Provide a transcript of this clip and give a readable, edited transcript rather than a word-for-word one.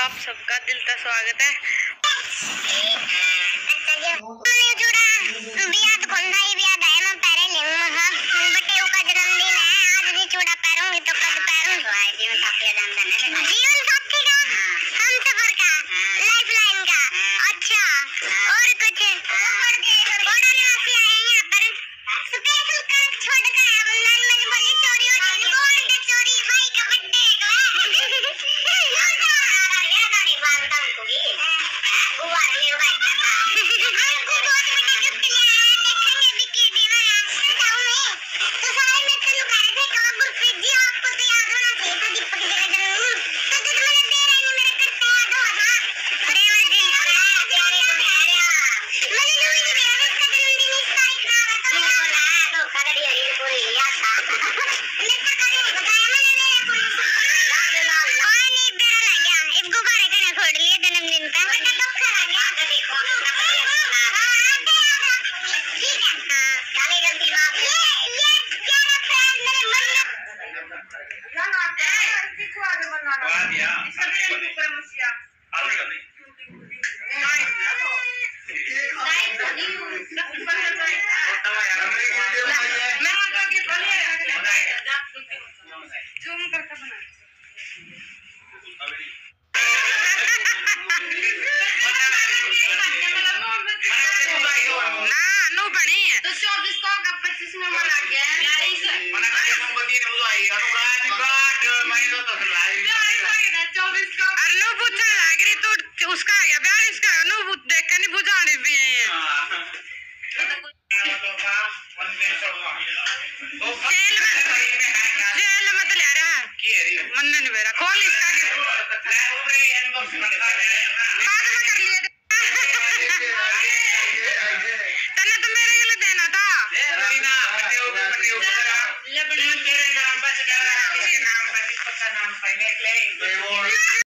आप सबका दिल का स्वागत है। उसका आ गया ब्याह, इसका नो देख के नहीं बुझाने भी है। जेल मत ले रहा मन नहीं मेरा खोल इसका बाद में कर लिया तने तो मेरे के लिए देना था। तेरे नाम पर नाम पर पक्का नाम पर